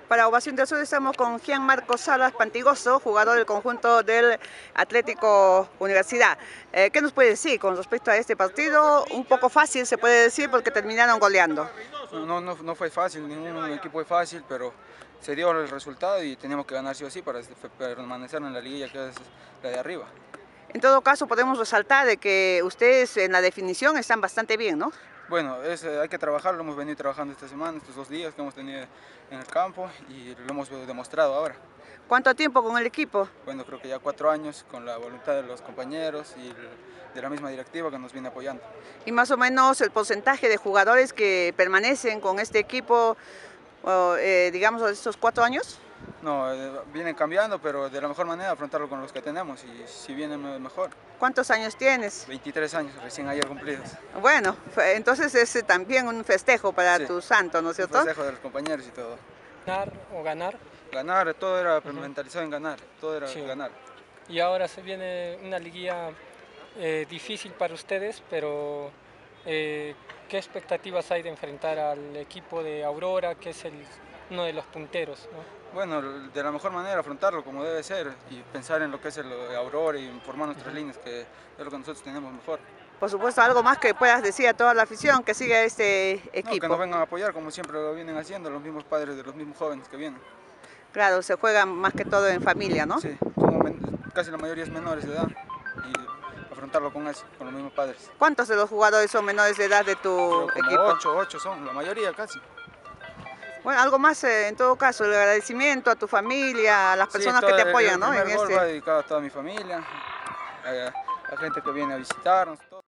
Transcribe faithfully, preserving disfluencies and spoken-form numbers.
Para Ovación del Sur estamos con Gianmarco Salas Pantigoso, jugador del conjunto del Atlético Universidad. Eh, ¿Qué nos puede decir con respecto a este partido? Un poco fácil se puede decir porque terminaron goleando. No, no, no fue fácil, ningún equipo fue fácil, pero se dio el resultado y teníamos que ganar sí o sí para permanecer en la liguilla, que es la de arriba. En todo caso podemos resaltar de que ustedes en la definición están bastante bien, ¿no? Bueno, es, hay que trabajarlo, hemos venido trabajando esta semana, estos dos días que hemos tenido en el campo y lo hemos demostrado ahora. ¿Cuánto tiempo con el equipo? Bueno, creo que ya cuatro años con la voluntad de los compañeros y de la misma directiva que nos viene apoyando. Y más o menos el porcentaje de jugadores que permanecen con este equipo, eh, digamos, estos cuatro años. No, eh, vienen cambiando, pero de la mejor manera afrontarlo con los que tenemos y si viene mejor. ¿Cuántos años tienes? veintitrés años, recién ayer cumplidos. Bueno, entonces es también un festejo para sí, tu santo, ¿no es cierto? Un festejo de los compañeros y todo. ¿Ganar o ganar? Ganar, todo era uh-huh. mentalizado en ganar, todo era sí. ganar. Y ahora se viene una liguilla eh, difícil para ustedes, pero eh, ¿qué expectativas hay de enfrentar al equipo de Aurora, que es el, uno de los punteros, ¿no? Bueno, de la mejor manera afrontarlo como debe ser y pensar en lo que es el Aurora y formar nuestras uh-huh. líneas, que es lo que nosotros tenemos mejor. Por supuesto, algo más que puedas decir a toda la afición que siga este equipo. No, que nos vengan a apoyar como siempre lo vienen haciendo los mismos padres de los mismos jóvenes que vienen. Claro, se juega más que todo en familia, ¿no? Sí, como casi la mayoría es menores de edad y afrontarlo con eso, con los mismos padres. ¿Cuántos de los jugadores son menores de edad de tu como equipo? Ocho, ocho son, la mayoría casi. Bueno, algo más eh, en todo caso, el agradecimiento a tu familia, a las personas sí, que te apoyan, el, ¿no? El primer en gol este... va dedicado a toda mi familia, a, a gente que viene a visitarnos. Todo.